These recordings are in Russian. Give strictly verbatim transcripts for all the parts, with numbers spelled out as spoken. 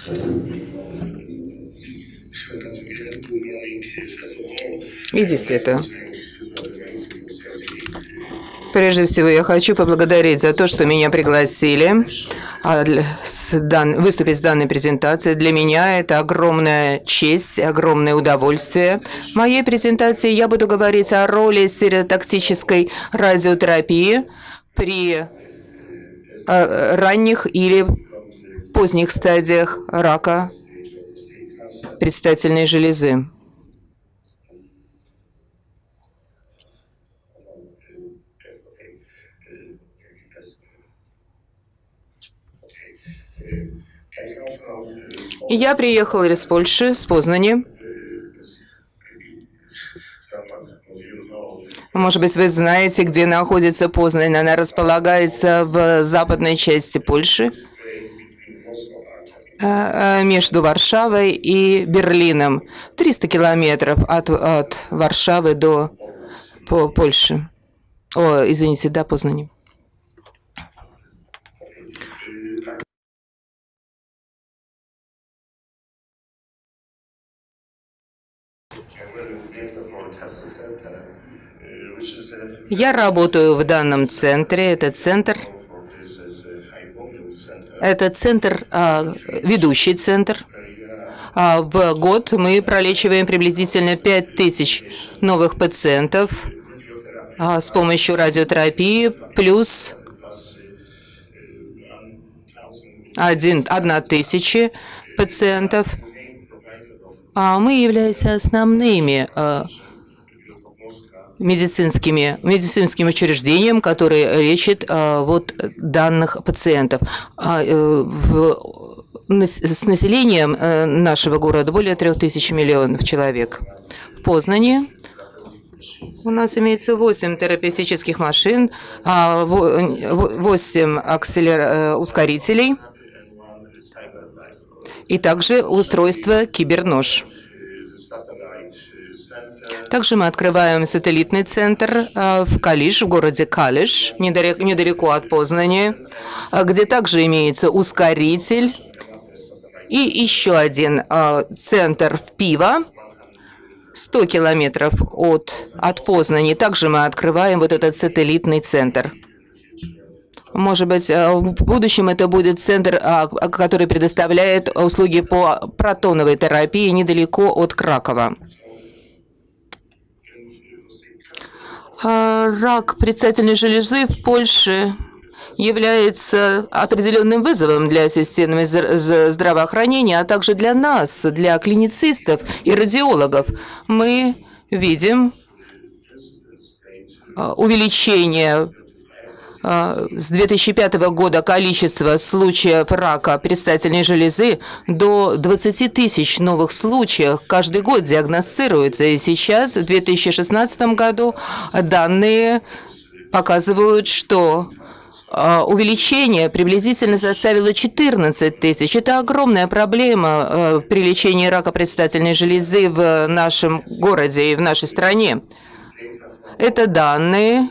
И действительно. Прежде всего, я хочу поблагодарить за то, что меня пригласили выступить с данной презентацией. Для меня это огромная честь, огромное удовольствие. В моей презентации я буду говорить о роли стереотактической радиотерапии при ранних или поздних стадиях рака предстательной железы. Я приехал из Польши, с Познани. Может быть, вы знаете, где находится Познань. Она располагается в западной части Польши, между Варшавой и Берлином. триста километров от, от Варшавы до по Польши. О, извините, до Познани. Я работаю в данном центре. Это центр, это центр, ведущий центр. В год мы пролечиваем приблизительно пять тысяч новых пациентов с помощью радиотерапии, плюс одна тысяча пациентов. Мы являемся основными медицинскими, медицинским учреждением, которые лечат а, вот данных пациентов. А, в, с населением нашего города более трех тысяч миллионов человек. В Познани у нас имеется восемь терапевтических машин, восемь акселер... ускорителей и также устройство Кибернож. Также мы открываем сателлитный центр в Калиш, в городе Калиш, недалеко от Познани, где также имеется ускоритель. И еще один центр в Пиво, сто километров от, от Познани. Также мы открываем вот этот сателлитный центр. Может быть, в будущем это будет центр, который предоставляет услуги по протоновой терапии недалеко от Кракова. Рак предстательной железы в Польше является определенным вызовом для системы здравоохранения, а также для нас, для клиницистов и радиологов. Мы видим увеличение с две тысячи пятого года количество случаев рака предстательной железы до двадцати тысяч новых случаев каждый год диагностируется. И сейчас, в две тысячи шестнадцатом году, данные показывают, что увеличение приблизительно составило четырнадцать тысяч. Это огромная проблема при лечении рака предстательной железы в нашем городе и в нашей стране. Это данные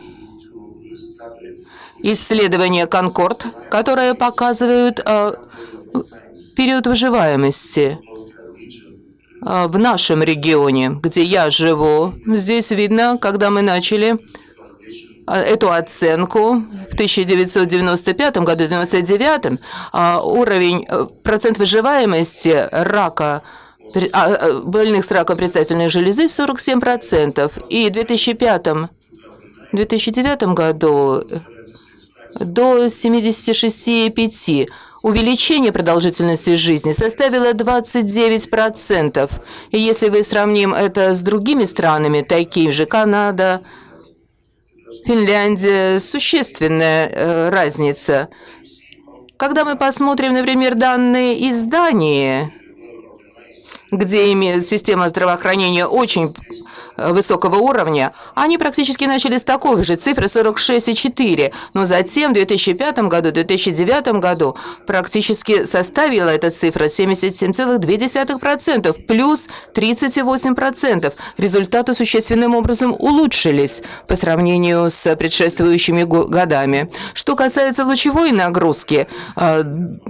исследования Конкорд, которые показывают э, период выживаемости э, в нашем регионе, где я живу. Здесь видно, когда мы начали э, эту оценку в тысяча девятьсот девяносто пятом году, в девяносто девятом, э, уровень, э, процент выживаемости рака, э, больных с раком предстательной железы сорок семь процентов. И в две тысячи пятом — две тысячи девятом году до семидесяти шести и пяти процентов. Увеличение продолжительности жизни составило двадцать девять процентов. И если вы сравним это с другими странами, такими же Канада, Финляндия, существенная э, разница. Когда мы посмотрим, например, данные из Дании, где имеет система здравоохранения очень высокого уровня, они практически начали с такой же цифры сорок шесть и четыре, но затем в две тысячи пятом году, в две тысячи девятом году практически составила эта цифра семьдесят семь целых две десятых процента, плюс тридцать восемь процентов. Результаты существенным образом улучшились по сравнению с предшествующими годами. Что касается лучевой нагрузки,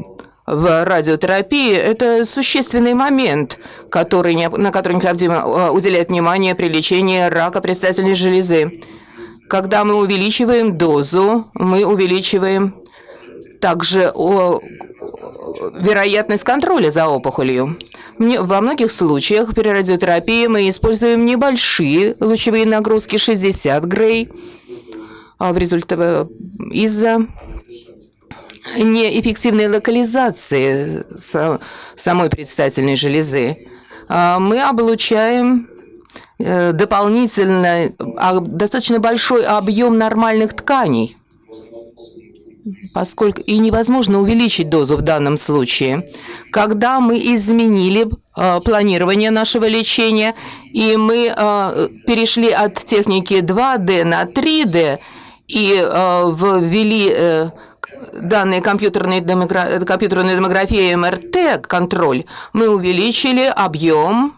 в радиотерапии – это существенный момент, который, на который необходимо уделять внимание при лечении рака предстательной железы. Когда мы увеличиваем дозу, мы увеличиваем также вероятность контроля за опухолью. Во многих случаях при радиотерапии мы используем небольшие лучевые нагрузки шестьдесят грей в результате из-за неэффективной локализации самой предстательной железы. Мы облучаем дополнительно достаточно большой объем нормальных тканей, поскольку и невозможно увеличить дозу в данном случае. Когда мы изменили э, планирование нашего лечения, и мы э, перешли от техники два дэ на три дэ и э, ввели э, данные компьютерной демогра... компьютерной томографии эм эр тэ контроль, мы увеличили объем.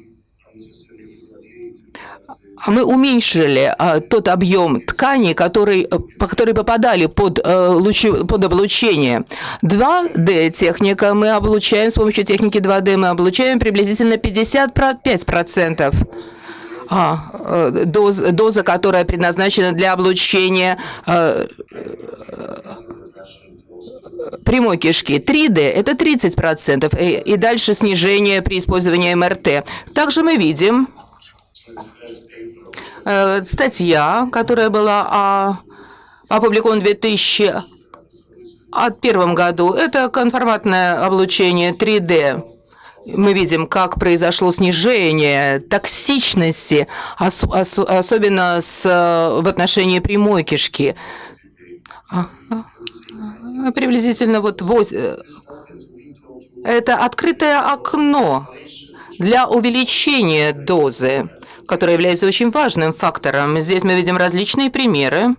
Мы уменьшили а, тот объем тканей, который, по, которые попадали под, а, лучи, под облучение. два дэ техника мы облучаем, с помощью техники два дэ мы облучаем приблизительно пятьдесят пять процентов. А, доз, доза, которая предназначена для облучения а, прямой кишки. три дэ – это тридцать процентов, и, и дальше снижение при использовании эм эр тэ. Также мы видим статья, которая была а, опубликована в две тысячи первом году. Это конформатное облучение три дэ. Мы видим, как произошло снижение токсичности, ос ос особенно с, в отношении прямой кишки. Приблизительно вот восемь. Это открытое окно для увеличения дозы, которая является очень важным фактором. Здесь мы видим различные примеры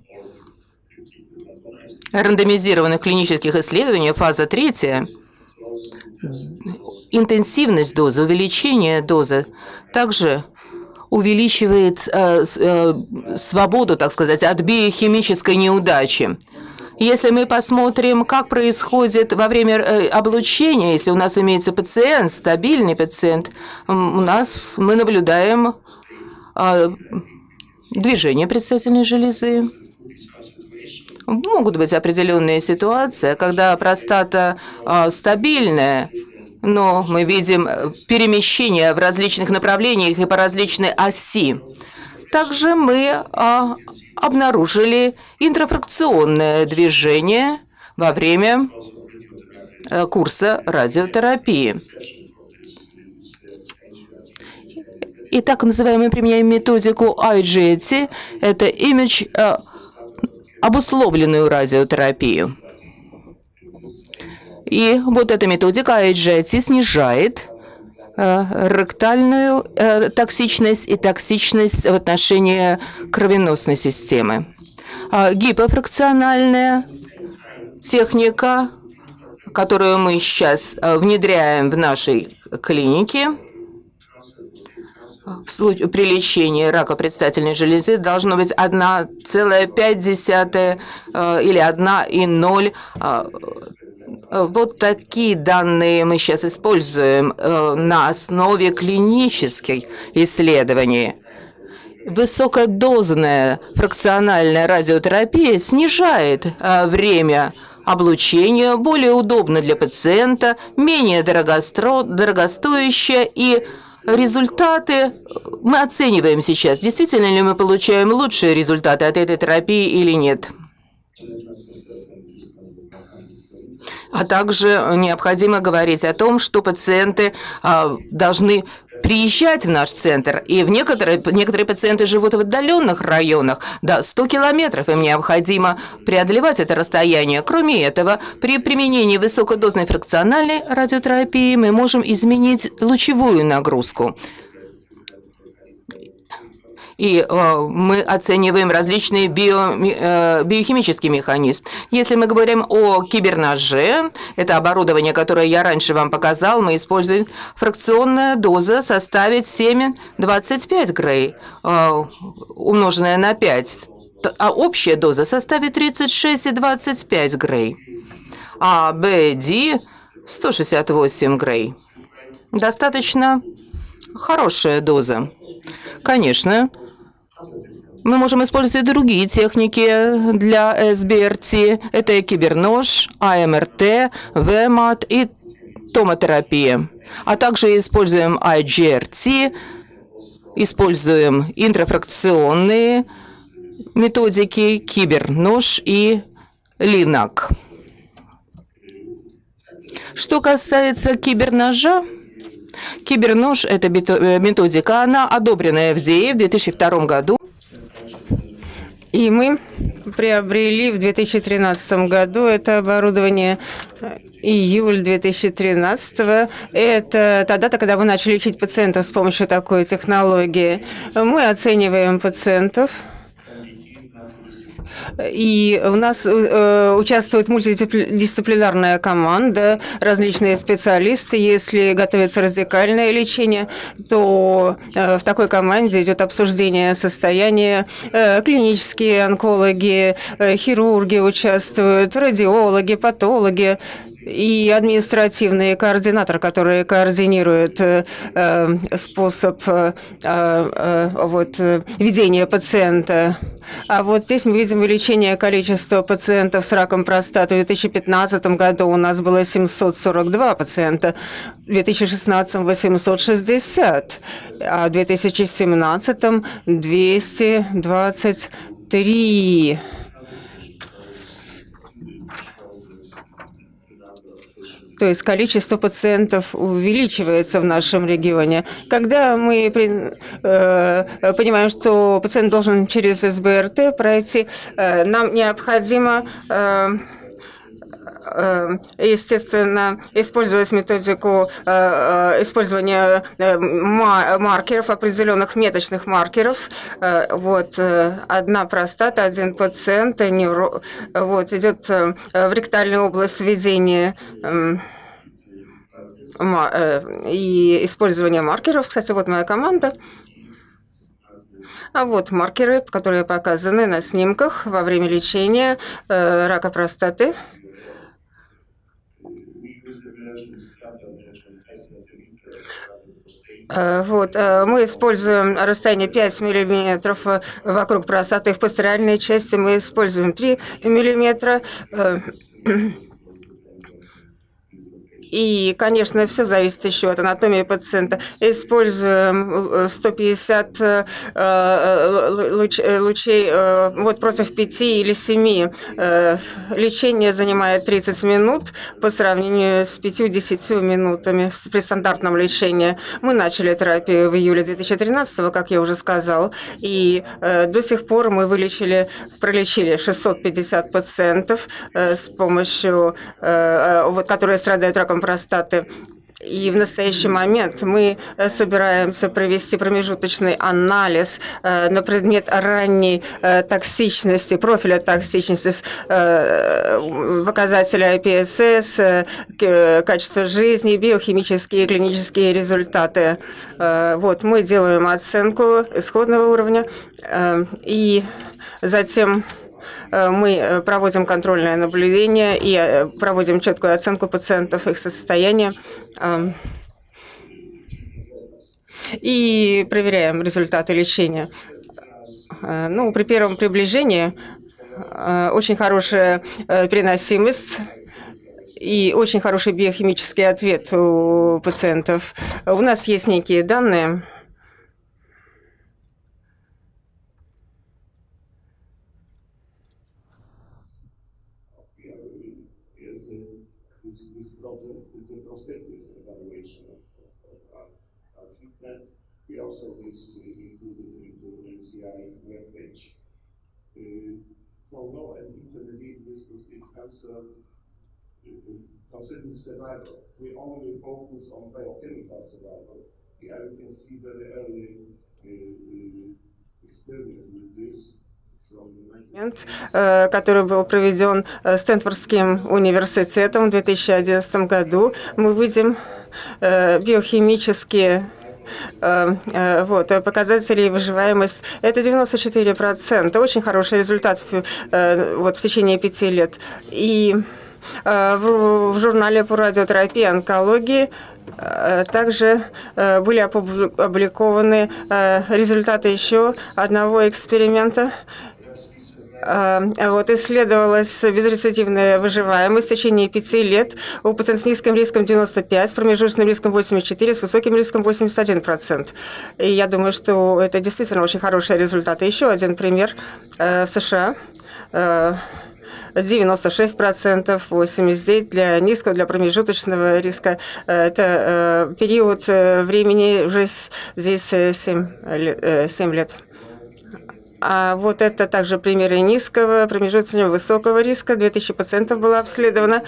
рандомизированных клинических исследований, фаза третья. Интенсивность дозы, увеличение дозы также увеличивает э, э, свободу, так сказать, от биохимической неудачи. Если мы посмотрим, как происходит во время облучения, если у нас имеется пациент, стабильный пациент, у нас мы наблюдаем движение предстательной железы. Могут быть определенные ситуации, когда простата стабильная, но мы видим перемещение в различных направлениях и по различной оси. Также мы обнаружили интрафракционное движение во время курса радиотерапии. И так называемую применяем методику ай джи эй ти, это image э, обусловленную радиотерапию. И вот эта методика ай джи эй ти снижает э, ректальную э, токсичность и токсичность в отношении кровеносной системы. А гипофракциональная техника, которую мы сейчас внедряем в нашей клинике, в случае, при лечении рака предстательной железы должно быть одна целая пять десятых э, или одна и ноль. Э, вот такие данные мы сейчас используем э, на основе клинических исследований. Высокодозная фракциональная радиотерапия снижает э, время облучения, более удобно для пациента, менее дорогостоящая, и результаты мы оцениваем сейчас, действительно ли мы получаем лучшие результаты от этой терапии или нет. А также необходимо говорить о том, что пациенты а, должны приезжать в наш центр, и в некоторые, некоторые пациенты живут в отдаленных районах, до ста километров, им необходимо преодолевать это расстояние. Кроме этого, при применении высокодозной фракциональной радиотерапии мы можем изменить лучевую нагрузку. И э, мы оцениваем различные био, э, биохимические механизмы. Если мы говорим о киберноже, это оборудование, которое я раньше вам показал, мы используем, фракционная доза составит семь целых двадцать пять грей, э, умноженная на пять, а общая доза составит тридцать шесть целых двадцать пять грей. А бэ ди сто шестьдесят восемь грей. Достаточно хорошая доза. Конечно, мы можем использовать другие техники для эс би эр ти. Это и кибернож, а эм эр тэ, вэ мат и томотерапия. А также используем ай джи эр ти, используем интрафракционные методики, кибернож и линак. Что касается киберножа, кибернож – это методика, она одобрена эф ди эй в две тысячи втором году. И мы приобрели в две тысячи тринадцатом году это оборудование, июль две тысячи тринадцатого. Это та дата, когда мы начали лечить пациентов с помощью такой технологии. Мы оцениваем пациентов. И у нас э, участвует мультидисциплинарная команда, различные специалисты. Если готовится радикальное лечение, то э, в такой команде идет обсуждение состояния. Э, клинические онкологи, э, хирурги участвуют, радиологи, патологи и административный координатор, который координирует э, способ э, э, вот, ведения пациента. А вот здесь мы видим увеличение количества пациентов с раком простаты. В две тысячи пятнадцатом году у нас было семьсот сорок два пациента, в две тысячи шестнадцатом – восемьсот шестьдесят, а в две тысячи семнадцатом – двести двадцать три. То есть количество пациентов увеличивается в нашем регионе. Когда мы э, понимаем, что пациент должен через эс бэ эр тэ пройти, э, нам необходимо, э, э, естественно, использовать методику э, использования э, маркеров, определенных меточных маркеров. Э, вот, э, одна простата, один пациент, невро, вот, идет э, в ректальную область введения э, и использование маркеров. Кстати, вот моя команда. А вот маркеры, которые показаны на снимках во время лечения э, рака простаты. Вот, мы используем расстояние пять миллиметров вокруг простаты. В пастериальной части мы используем три миллиметра. И, конечно, все зависит еще от анатомии пациента. Используем сто пятьдесят лучей вот, против пяти или семи. Лечение занимает тридцать минут по сравнению с пятью-десятью минутами при стандартном лечении. Мы начали терапию в июле две тысячи тринадцатого, как я уже сказал, и до сих пор мы вылечили, пролечили шестьсот пятьдесят пациентов с помощью, вот, которые страдают раком простаты. И в настоящий момент мы собираемся провести промежуточный анализ на предмет ранней токсичности, профиля токсичности, показателя ай пи эс эс, качество жизни, биохимические и клинические результаты. Вот, мы делаем оценку исходного уровня и затем мы проводим контрольное наблюдение и проводим четкую оценку пациентов, их состояния. И проверяем результаты лечения. Ну, при первом приближении очень хорошая переносимость и очень хороший биохимический ответ у пациентов. У нас есть некие данные. Concerning survival, we only focus on biochemical survival. Here you can see very early uh, experience with this. Который был проведен Стэнфордским университетом в две тысячи одиннадцатом году, мы видим биохимические вот, показатели выживаемость. Это девяносто четыре процента. Очень хороший результат вот, в течение пяти лет. И в журнале по радиотерапии и онкологии также были опубликованы результаты еще одного эксперимента. Вот, исследовалась безрецидивная выживаемость в течение пяти лет у пациентов с низким риском девяносто пять, с промежуточным риском восемьдесят четыре, с высоким риском восемьдесят один процент. И я думаю, что это действительно очень хорошие результаты. Еще один пример в США. девяносто шесть процентов, восемьдесят девять процентов для низкого, для промежуточного риска. Это период времени уже здесь семь лет. А вот это также примеры низкого, промежуточного, высокого риска. две тысячи пациентов было обследовано.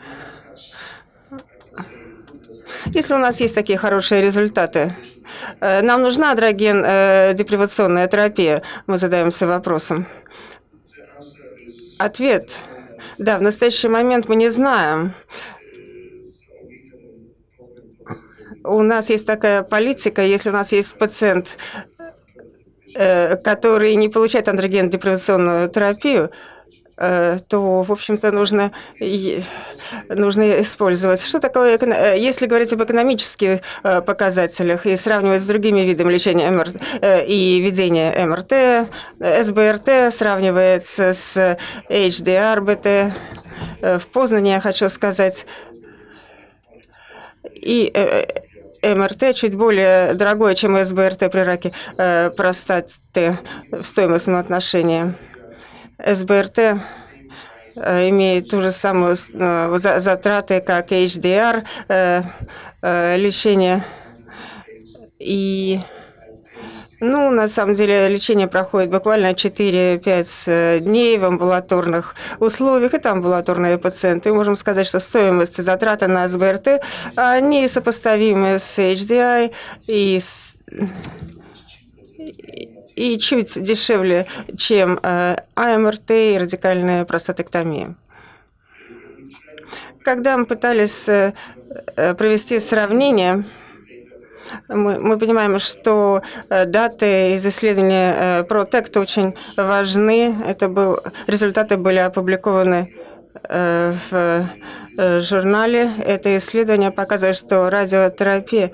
Если у нас есть такие хорошие результаты, нам нужна адроген-депривационная терапия? Мы задаемся вопросом. Ответ. Да, в настоящий момент мы не знаем. У нас есть такая политика, если у нас есть пациент, который не получает андроген-депривационную терапию, то, в общем-то, нужно, нужно использовать. Что такое, если говорить об экономических показателях и сравнивать с другими видами лечения МРТ и ведения МРТ, СБРТ сравнивается с эйч ди ар би ти в Познане, я хочу сказать, и МРТ чуть более дорогое, чем СБРТ при раке э, простаты в стоимостном отношении. СБРТ э, имеет ту же самую э, затраты, как эйч ди ар э, э, лечение. И, ну, на самом деле, лечение проходит буквально четыре-пять дней в амбулаторных условиях. Это амбулаторные пациенты. И можем сказать, что стоимость и затраты на СБРТ, они сопоставимы с эйч ди ай и, с, и чуть дешевле, чем АМРТ и радикальная простатэктомия. Когда мы пытались провести сравнение, Мы, мы понимаем, что даты из исследования PROTECT очень важны. Это был, результаты были опубликованы в журнале. Это исследование показывает, что радиотерапия,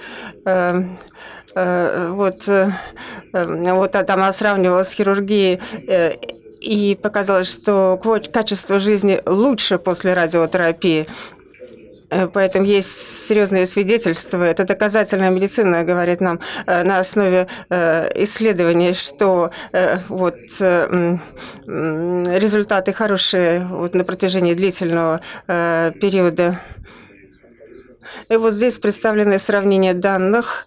вот, вот там она сравнивала с хирургией, и показалось, что качество жизни лучше после радиотерапии. Поэтому есть серьезные свидетельства. Это доказательная медицина говорит нам на основе исследований, что вот, результаты хорошие вот, на протяжении длительного периода. И вот здесь представлены сравнения данных.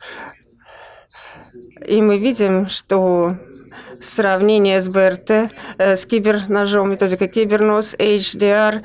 И мы видим, что сравнение СБРТ с киберножом, методикой киберноз, эйч ди ар,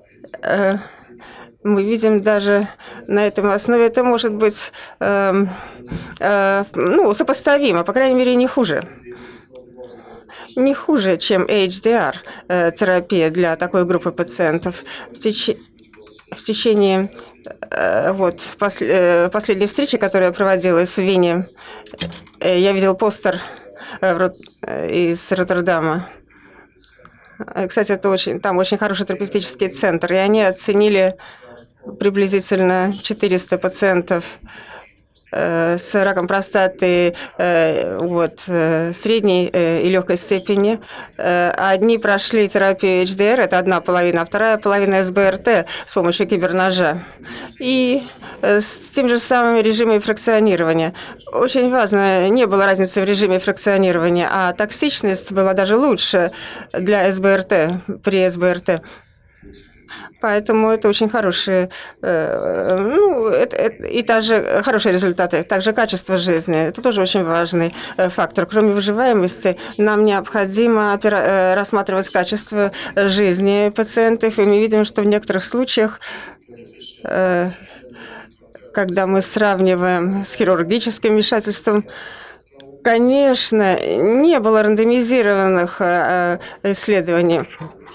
мы видим даже на этом основе, это может быть э, э, ну, сопоставимо, по крайней мере, не хуже. Не хуже, чем эйч ди ар э, терапия для такой группы пациентов. В, теч... в течение э, вот, пос... э, последней встречи, которая проводилась в Вене, э, я видел постер э, Рот... э, из Роттердама. Кстати, это очень, там очень хороший терапевтический центр, и они оценили приблизительно четыреста пациентов э, с раком простаты э, вот, э, средней э, и легкой степени. Э, одни прошли терапию эйч ди ар, это одна половина, а вторая половина СБРТ с помощью киберножа. И э, с тем же самым режимом фракционирования. Очень важно, не было разницы в режиме фракционирования, а токсичность была даже лучше для СБРТ, при СБРТ. Поэтому это очень хорошие, э, ну, это, это, и также хорошие результаты, также качество жизни. Это тоже очень важный э, фактор. Кроме выживаемости, нам необходимо опера- э, рассматривать качество жизни пациентов. И мы видим, что в некоторых случаях, э, когда мы сравниваем с хирургическим вмешательством, конечно, не было рандомизированных э, исследований.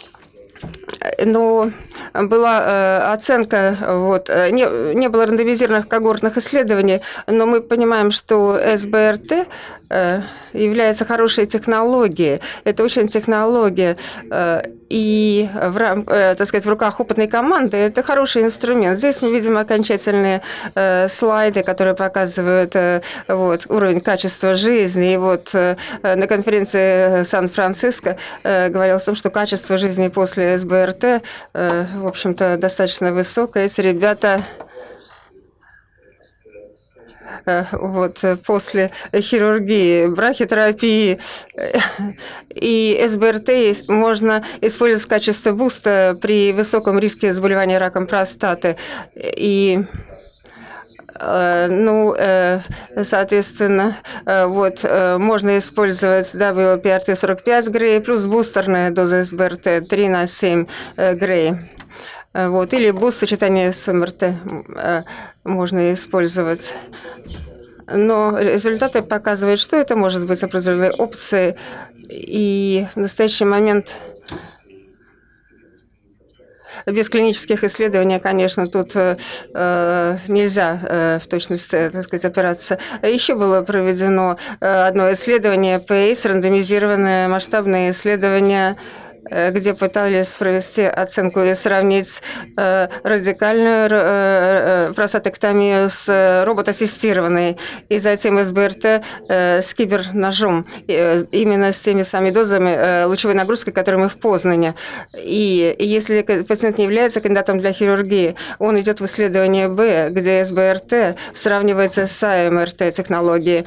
Но была э, оценка, вот, не, не было рандомизированных когортных исследований, но мы понимаем, что СБРТ э, является хорошей технологией. Это очень технология. Э, И в, рам, э, так сказать, в руках опытной команды это хороший инструмент. Здесь мы видим окончательные э, слайды, которые показывают э, вот, уровень качества жизни. И вот э, на конференции Сан-Франциско э, говорилось о том, что качество жизни после СБРТ, э, в общем-то, достаточно высокое. Эти ребята вот, после хирургии, брахитерапии и СБРТ можно использовать в качестве буста при высоком риске заболевания раком простаты. И ну, соответственно, вот можно использовать дабл ю пи ар ти сорок пять грей плюс бустерная доза СБРТ три на семь грей. Вот, или буст в сочетании с МРТ можно использовать. Но результаты показывают, что это может быть определенной опцией. И в настоящий момент без клинических исследований, конечно, тут э, нельзя э, в точности, так сказать, опираться. Еще было проведено э, одно исследование пейс, рандомизированное масштабное исследование, где пытались провести оценку и сравнить э, радикальную э, простатэктомию с роботассистированной, и затем СБРТ э, с киберножом, э, именно с теми самыми дозами э, лучевой нагрузки, которые мы в Познане. И, и если пациент не является кандидатом для хирургии, он идет в исследование Б, где СБРТ сравнивается с АМРТ технологией.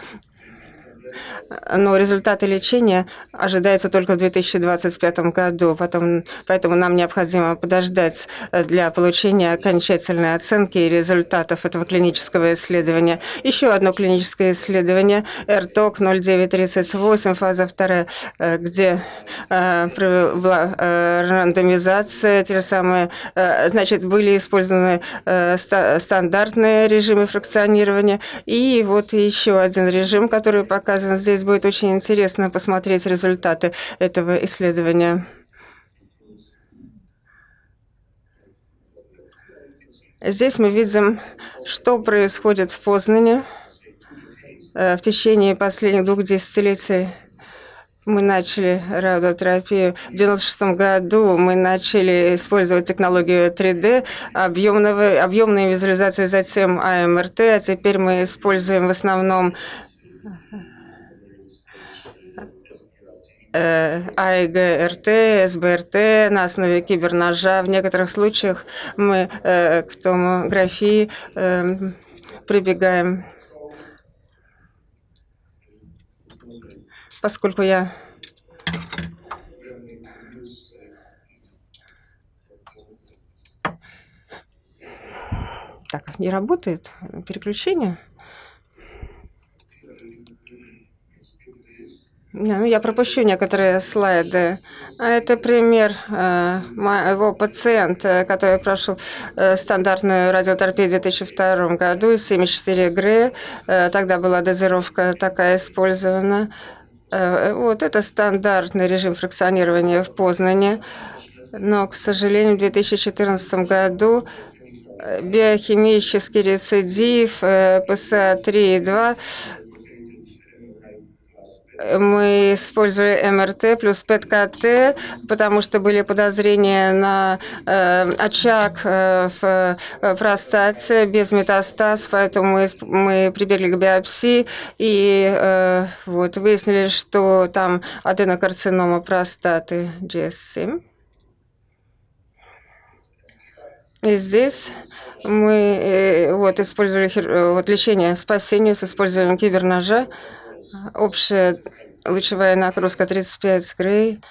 Но результаты лечения ожидаются только в две тысячи двадцать пятом году, потом, поэтому нам необходимо подождать для получения окончательной оценки и результатов этого клинического исследования. Еще одно клиническое исследование эр ток ноль девять тридцать восемь, фаза вторая, где была рандомизация, те же самые, значит, были использованы стандартные режимы фракционирования, и вот еще один режим, который показывает. Здесь будет очень интересно посмотреть результаты этого исследования. Здесь мы видим, что происходит в Познане в течение последних двух десятилетий. Мы начали радиотерапию в девяносто шестом году, мы начали использовать технологию три дэ, объемного, объемные визуализации, затем АМРТ, а теперь мы используем в основном АИГРТ, СБРТ на основе киберножа. В некоторых случаях мы э, к томографии э, прибегаем. Поскольку я так, не работает переключение. Ну, я пропущу некоторые слайды. Это пример э, моего пациента, который прошел э, стандартную радиотерапию в две тысячи втором году, семьдесят четыре грей. Э, тогда была дозировка такая использована. Э, вот это стандартный режим фракционирования в Познане. Но, к сожалению, в две тысячи четырнадцатом году биохимический рецидив э, пэ эс а три и два. Мы использовали эм эр тэ плюс пэ тэ ка тэ, потому что были подозрения на э, очаг э, в простате без метастаз, поэтому мы, мы прибегли к биопсии и э, вот, выяснили, что там аденокарцинома простаты джи эс семь. И здесь мы э, вот, использовали хир... вот, лечение спасению с использованием киберножа. Общая лучевая нагрузка тридцать пять грей,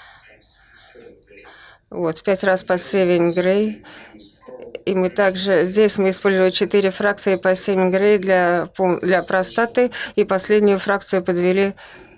вот, пять раз по семь грей. И мы также, здесь мы использовали четыре фракции по семь грей для, для простаты, и последнюю фракцию подвели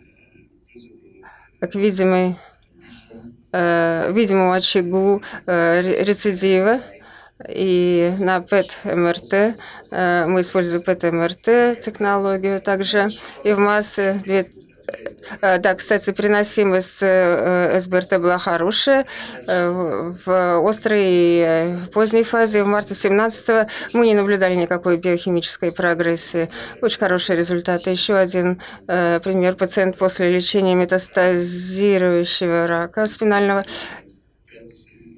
к видимой, э, видимому очагу э, рецидива. И на пэт-эм эр тэ э, мы используем пэт-эм эр тэ технологию также. И в марте, э, да, кстати, переносимость э, СБРТ была хорошая э, в острой и поздней фазе. В марте семнадцатого мы не наблюдали никакой биохимической прогрессии. Очень хорошие результаты. Еще один э, пример. Пациент после лечения метастазирующего рака спинального.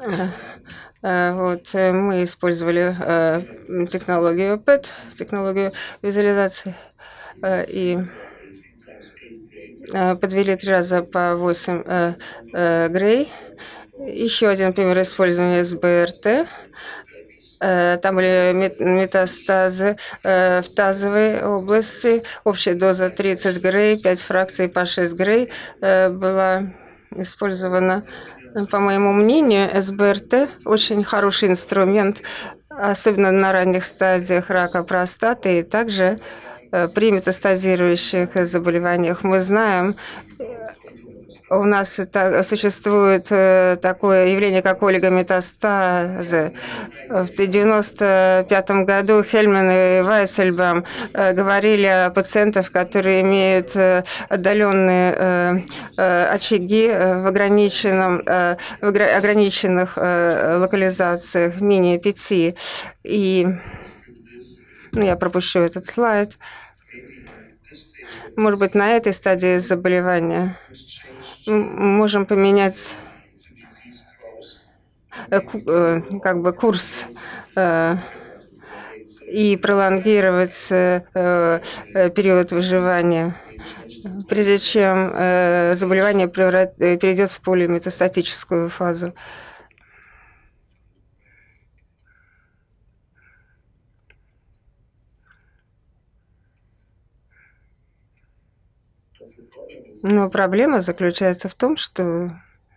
Вот, мы использовали технологию пэт, технологию визуализации, и подвели три раза по восемь грей. Еще один пример использования эс бэ эр тэ. Там были метастазы в тазовой области. Общая доза тридцать грей, пять фракций по шесть грей была использована. По моему мнению, эс бэ эр тэ очень хороший инструмент, особенно на ранних стадиях рака простаты и также при метастазирующих заболеваниях. Мы знаем, у нас существует такое явление, как олигометастазы. В девяносто пятом году Хельман и Вайссельбам говорили о пациентах, которые имеют отдаленные очаги в, ограниченном, в ограниченных локализациях, менее пяти. И ну, я пропущу этот слайд. Может быть, на этой стадии заболевания мы можем поменять как бы курс и пролонгировать период выживания, прежде чем заболевание перейдет в полиметастатическую фазу. Но проблема заключается в том, что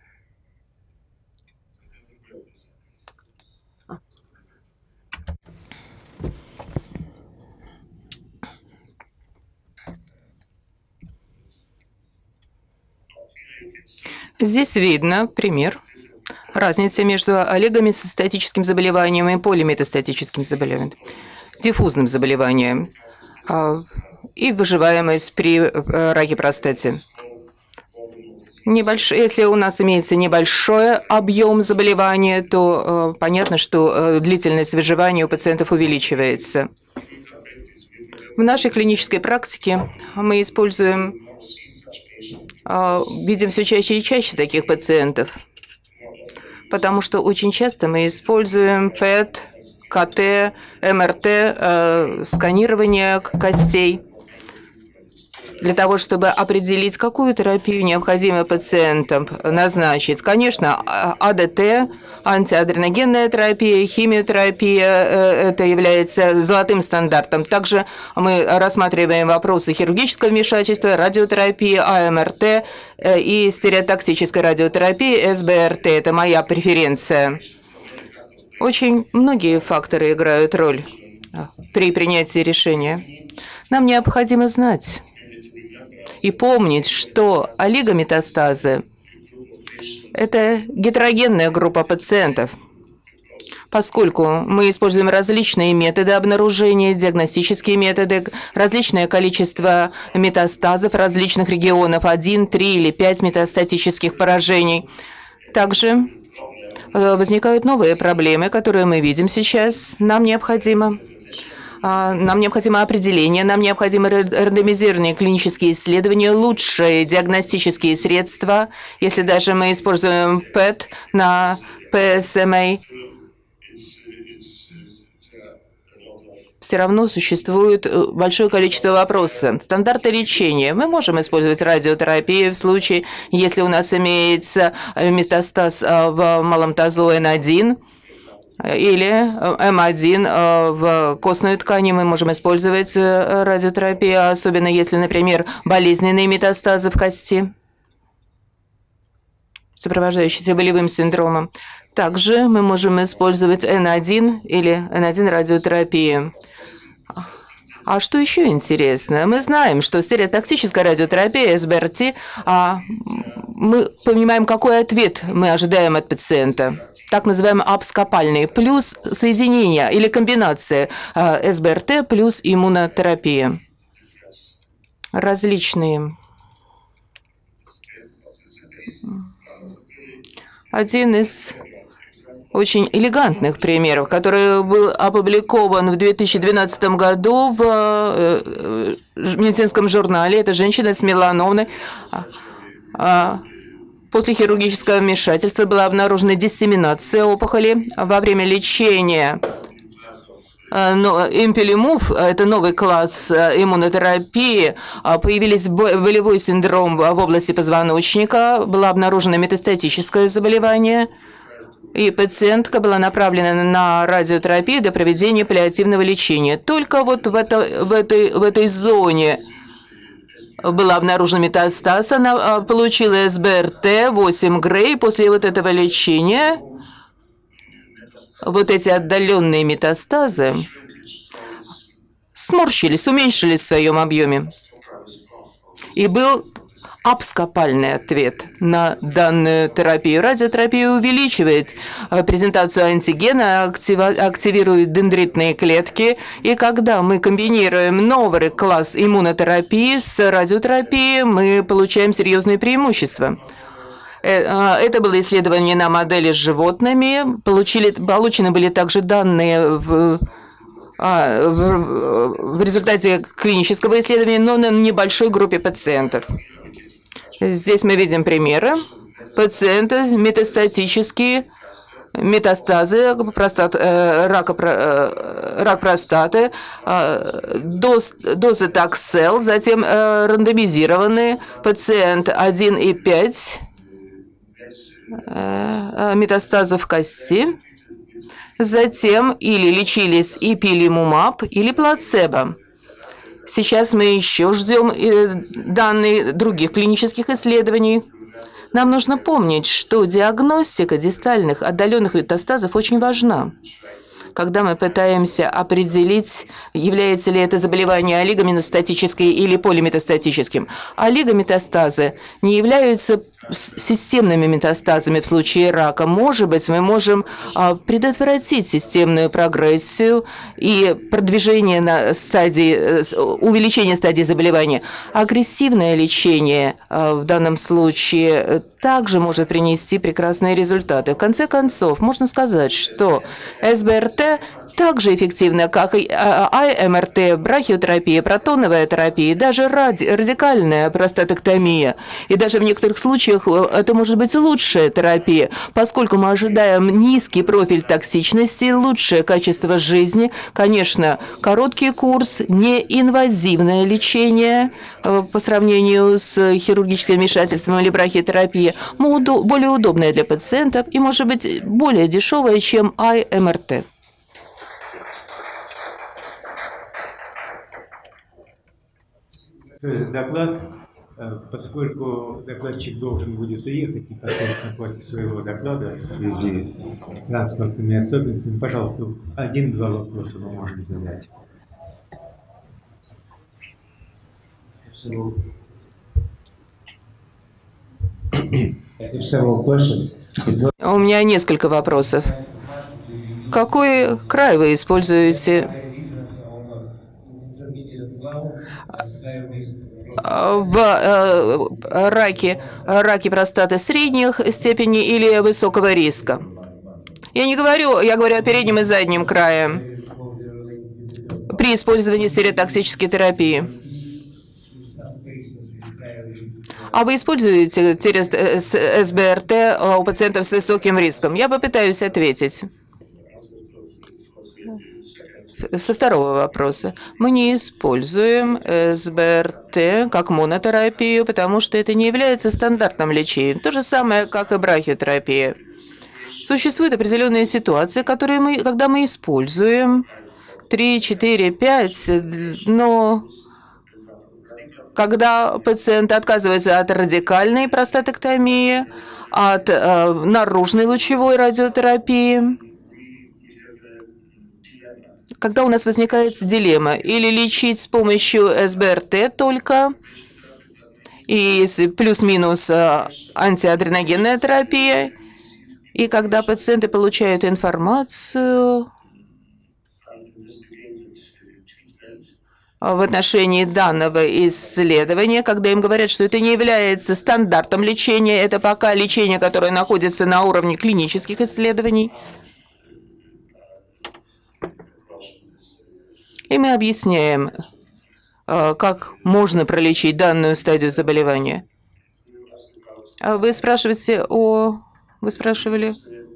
здесь видно пример разницы между олигометастатическим заболеванием и полиметастатическим заболеванием, диффузным заболеванием и выживаемость при раке простаты. Небольш... Если у нас имеется небольшой объем заболевания, то э, понятно, что э, длительность выживания у пациентов увеличивается. В нашей клинической практике мы используем, э, видим все чаще и чаще таких пациентов, потому что очень часто мы используем пэт, ка тэ, эм эр тэ, э, сканирование костей, для того, чтобы определить, какую терапию необходимо пациентам назначить. Конечно, а дэ тэ, антиадреногенная терапия, химиотерапия, это является золотым стандартом. Также мы рассматриваем вопросы хирургического вмешательства, радиотерапии, а эм эр тэ и стереотоксической радиотерапии, эс бэ эр тэ. Это моя преференция. Очень многие факторы играют роль при принятии решения. Нам необходимо знать и помнить, что олигометастазы – это гетерогенная группа пациентов, поскольку мы используем различные методы обнаружения, диагностические методы, различное количество метастазов различных регионов, один, три или пять метастатических поражений. Также возникают новые проблемы, которые мы видим сейчас. Нам необходимо Нам необходимо определение, нам необходимы рандомизированные клинические исследования, лучшие диагностические средства, если даже мы используем пэт на пэ эс эм а. Все равно существует большое количество вопросов. Стандарты лечения. Мы можем использовать радиотерапию в случае, если у нас имеется метастаз в малом тазу эн один, или эм один в костной ткани. Мы можем использовать радиотерапию, особенно если, например, болезненные метастазы в кости, сопровождающиеся болевым синдромом. Также мы можем использовать эн один или эн один радиотерапию. А что еще интересно? Мы знаем, что стереотоксическая радиотерапия, эс бэ эр тэ, а мы понимаем, какой ответ мы ожидаем от пациента. Так называемый абскопальный, плюс соединение или комбинация эс бэ эр тэ плюс иммунотерапия. Различные. Один из очень элегантных примеров, который был опубликован в две тысячи двенадцатом году в медицинском журнале. Это женщина с меланомой. После хирургического вмешательства была обнаружена диссеминация опухоли. Во время лечения импелимув, это новый класс иммунотерапии, появились болевой синдром в области позвоночника, было обнаружено метастатическое заболевание, и пациентка была направлена на радиотерапию для проведения паллиативного лечения. Только вот в, это, в, этой, в этой зоне был обнаружен метастаз, она получила эс бэ эр тэ восемь Грей. После вот этого лечения вот эти отдаленные метастазы сморщились, уменьшились в своем объеме. И был абскопальный ответ на данную терапию. Радиотерапия увеличивает презентацию антигена, активирует дендритные клетки. И когда мы комбинируем новый класс иммунотерапии с радиотерапией, мы получаем серьезные преимущества. Это было исследование на модели с животными. Получили, получены были также данные в, а, в, в результате клинического исследования, но на небольшой группе пациентов. Здесь мы видим примеры. Пациенты метастатические, метастазы, простат, рака, рак простаты, доз, дозы таксел, затем рандомизированные, пациент один и пять, метастазов кости, затем или лечились ипилимумаб, или плацебо. Сейчас мы еще ждем данные других клинических исследований. Нам нужно помнить, что диагностика дистальных отдаленных метастазов очень важна. Когда мы пытаемся определить, является ли это заболевание олигометастатическим или полиметастатическим. Олигометастазы не являются системными метастазами в случае рака. Может быть, мы можем предотвратить системную прогрессию и продвижение на стадии, увеличение стадии заболевания. Агрессивное лечение в данном случае также может принести прекрасные результаты. В конце концов, можно сказать, что эс бэ эр тэ так же эффективно, как и ай эм эр тэ, брахиотерапия, протоновая терапия, даже ради, радикальная простатэктомия. И даже в некоторых случаях это может быть лучшая терапия, поскольку мы ожидаем низкий профиль токсичности, лучшее качество жизни, конечно, короткий курс, неинвазивное лечение по сравнению с хирургическим вмешательством или брахиотерапией, более удобное для пациентов и, может быть, более дешевое, чем ай эм эр тэ. То есть доклад, поскольку докладчик должен будет уехать непосредственно после своего доклада в связи с транспортными особенностями, пожалуйста, один-два вопроса вы можете задать. У меня несколько вопросов. Какой край вы используете в э, раке, раке простаты средних степени или высокого риска? Я не говорю, я говорю о переднем и заднем крае при использовании стереотоксической терапии. А вы используете эс бэ эр тэ у пациентов с высоким риском? Я попытаюсь ответить. Со второго вопроса. Мы не используем эс бэ эр тэ как монотерапию, потому что это не является стандартным лечением. То же самое, как и брахиотерапия. Существуют определенные ситуации, которые мы, когда мы используем три, четыре, пять, но когда пациент отказывается от радикальной простатэктомии, от э, наружной лучевой радиотерапии, когда у нас возникает дилемма, или лечить с помощью эс бэ эр тэ только, и плюс-минус антиадреногенная терапия, и когда пациенты получают информацию в отношении данного исследования, когда им говорят, что это не является стандартом лечения, это пока лечение, которое находится на уровне клинических исследований. И мы объясняем, как можно пролечить данную стадию заболевания. А вы спрашиваете о... Вы спрашивали...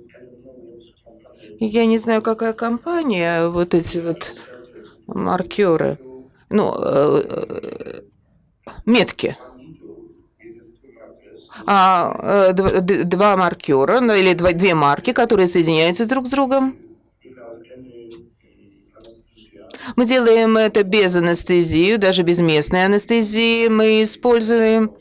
Я не знаю, какая компания, вот эти вот маркеры, ну, э, метки. А, э, два, два маркера, ну, или два, две марки, которые соединяются друг с другом. Мы делаем это без анестезии, даже без местной анестезии. Мы используем,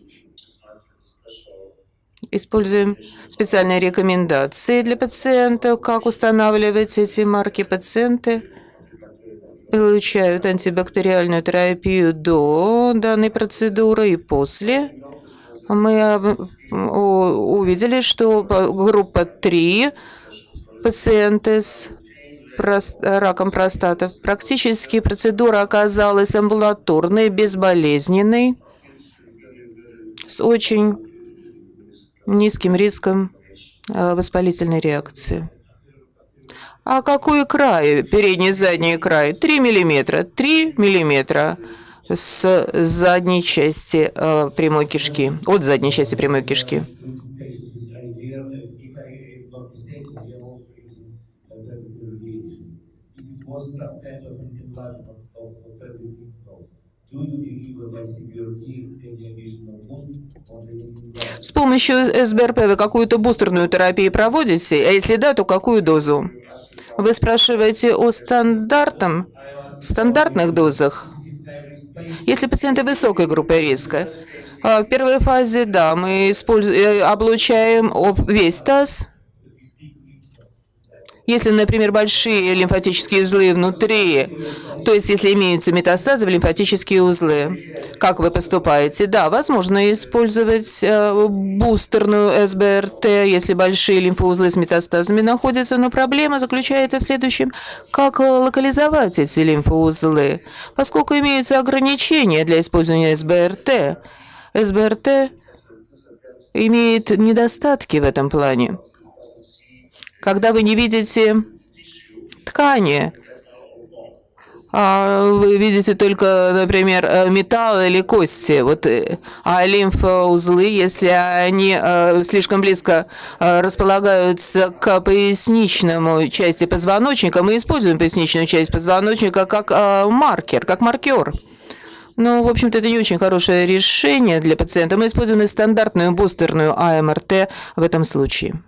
используем специальные рекомендации для пациентов, как устанавливать эти марки. Пациенты получают антибактериальную терапию до данной процедуры и после. Мы увидели, что группа три пациенты с раком простаты. Практически процедура оказалась амбулаторной, безболезненной, с очень низким риском воспалительной реакции. А какой край? Передний, задний край? три миллиметра. три миллиметра с задней части прямой кишки, от задней части прямой кишки. С помощью эс бэ эр пэ вы какую-то бустерную терапию проводите? А если да, то какую дозу? Вы спрашиваете о стандартном, стандартных дозах? Если пациенты высокой группы риска, в первой фазе, да, мы используем, облучаем весь таз. Если, например, большие лимфатические узлы внутри, то есть если имеются метастазы в лимфатические узлы, как вы поступаете? Да, возможно использовать бустерную эс бэ эр тэ, если большие лимфоузлы с метастазами находятся, но проблема заключается в следующем: как локализовать эти лимфоузлы, поскольку имеются ограничения для использования эс бэ эр тэ. эс бэ эр тэ имеет недостатки в этом плане. Когда вы не видите ткани, а вы видите только, например, металл или кости, вот, а лимфоузлы, если они слишком близко располагаются к поясничному части позвоночника, мы используем поясничную часть позвоночника как маркер, как маркер. Ну, в общем-то, это не очень хорошее решение для пациента. Мы используем стандартную бустерную а эм эр тэ в этом случае.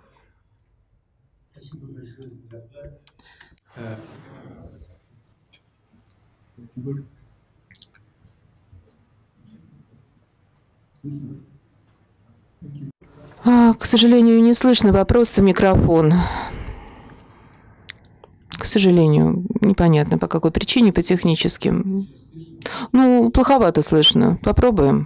А, к сожалению, не слышно вопрос в микрофон. К сожалению, непонятно по какой причине, по техническим. Ну, плоховато слышно. Попробуем.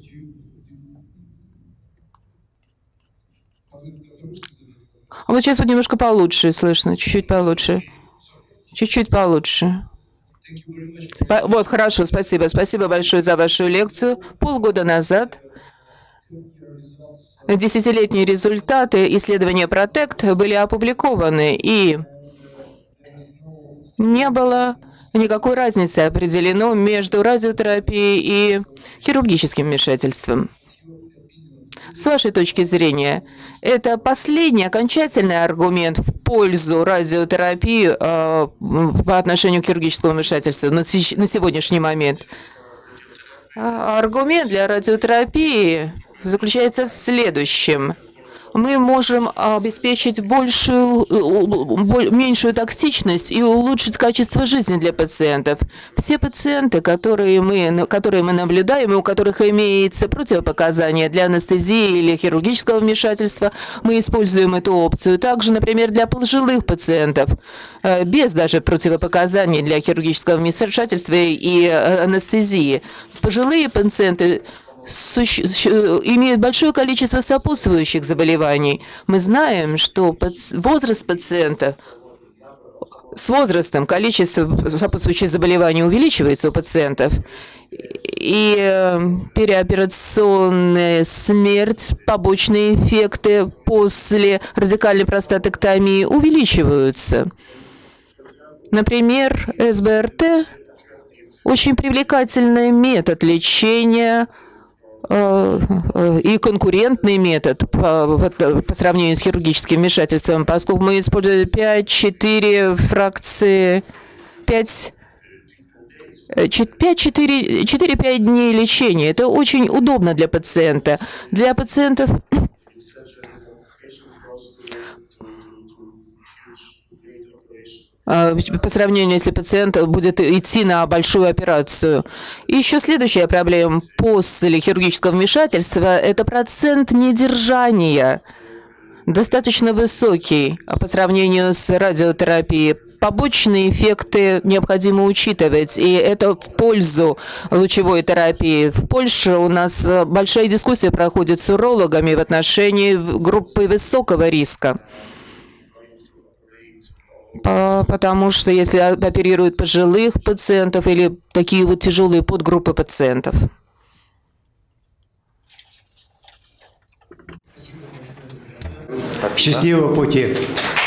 А вот сейчас вот немножко получше слышно, чуть-чуть получше. Чуть-чуть получше. Вот, хорошо, спасибо. Спасибо большое за вашу лекцию. Полгода назад десятилетние результаты исследования протект были опубликованы, и не было никакой разницы определено между радиотерапией и хирургическим вмешательством. С вашей точки зрения, это последний окончательный аргумент в пользу радиотерапии э, по отношению к хирургическому вмешательству на, на сегодняшний момент? Аргумент для радиотерапии заключается в следующем. Мы можем обеспечить большую, меньшую токсичность и улучшить качество жизни для пациентов. Все пациенты, которые мы, которые мы наблюдаем, и у которых имеется противопоказание для анестезии или хирургического вмешательства, мы используем эту опцию. Также, например, для пожилых пациентов, без даже противопоказаний для хирургического вмешательства и анестезии. Пожилые пациенты Суще... имеют большое количество сопутствующих заболеваний. Мы знаем, что паци... возраст пациента, с возрастом количество сопутствующих заболеваний увеличивается у пациентов, и переоперационная смерть, побочные эффекты после радикальной простатэктомии увеличиваются. Например, эс бэ эр тэ – очень привлекательный метод лечения и конкурентный метод по, по сравнению с хирургическим вмешательством, поскольку мы используем пять-четыре фракции, пять-четыре-пять дней лечения. Это очень удобно для пациента. Для пациентов по сравнению, если пациент будет идти на большую операцию. И еще следующая проблема после хирургического вмешательства – это процент недержания, достаточно высокий по сравнению с радиотерапией. Побочные эффекты необходимо учитывать, и это в пользу лучевой терапии. В Польше у нас большая дискуссия проходит с урологами в отношении группы высокого риска. Потому что если оперируют пожилых пациентов или такие вот тяжелые подгруппы пациентов. Счастливого пути!